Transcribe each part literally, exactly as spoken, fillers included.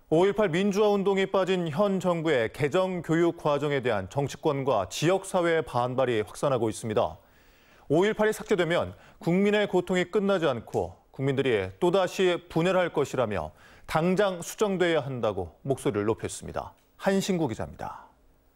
오일팔 민주화 운동이 빠진 현 정부의 개정 교육 과정에 대한 정치권과 지역사회의 반발이 확산하고 있습니다. 오일팔이 삭제되면 국민의 고통이 끝나지 않고 국민들이 또다시 분해를 할 것이라며 당장 수정돼야 한다고 목소리를 높였습니다. 한신구 기자입니다.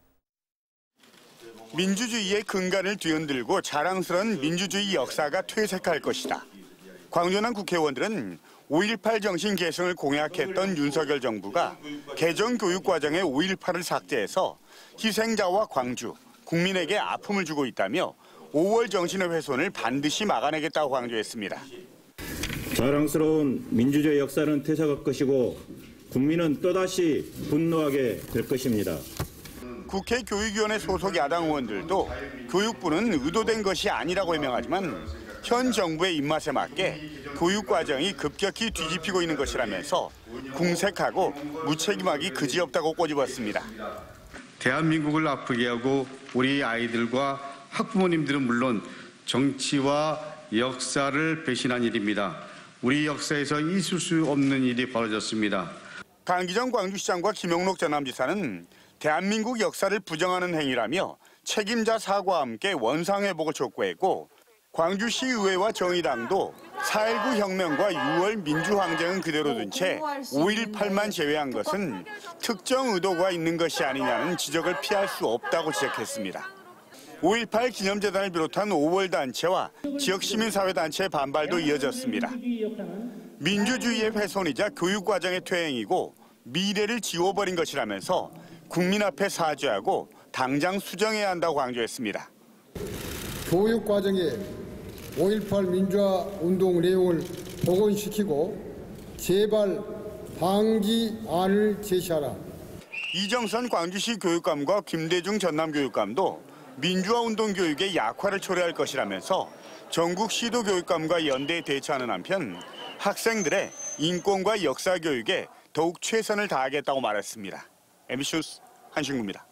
민주주의의 근간을 뒤흔들고 자랑스러운 민주주의 역사가 퇴색할 것이다. 광주난 국회의원들은 오일팔 정신 계승을 공약했던 윤석열 정부가 개정 교육 과정에 오일팔을 삭제해서 희생자와 광주, 국민에게 아픔을 주고 있다며 오월 정신의 훼손을 반드시 막아내겠다고 강조했습니다. 자랑스러운 민주주의 역사는 퇴색할 것이고 국민은 또다시 분노하게 될 것입니다. 국회 교육위원회 소속 야당 의원들도 교육부는 의도된 것이 아니라고 해명하지만 현 정부의 입맛에 맞게 교육 과정이 급격히 뒤집히고 있는 것이라면서 궁색하고 무책임하기 그지없다고 꼬집었습니다. 대한민국을 아프게 하고 우리 아이들과 학부모님들은 물론 정치와 역사를 배신한 일입니다. 우리 역사에서 있을 수 없는 일이 벌어졌습니다. 강기정 광주시장과 김영록 전남지사는 대한민국 역사를 부정하는 행위라며 책임자 사과와 함께 원상회복을 촉구했고 광주시의회와 정의당도 사 일구 혁명과 유월 민주항쟁은 그대로 둔 채 오일팔만 제외한 것은 특정 의도가 있는 것이 아니냐는 지적을 피할 수 없다고 지적했습니다. 오일팔 기념재단을 비롯한 오월 단체와 지역 시민사회단체의 반발도 이어졌습니다. 민주주의의 훼손이자 교육과정의 퇴행이고 미래를 지워버린 것이라면서 국민 앞에 사죄하고 당장 수정해야 한다고 강조했습니다. 교육과정에 오일팔 민주화 운동 내용을 복원시키고 재발 방지안을 제시하라. 이정선 광주시 교육감과 김대중 전남교육감도 민주화 운동 교육의 약화를 초래할 것이라면서 전국 시도 교육감과 연대에 대처하는 한편 학생들의 인권과 역사 교육에 더욱 최선을 다하겠다고 말했습니다. 엠비씨 뉴스 한신구입니다.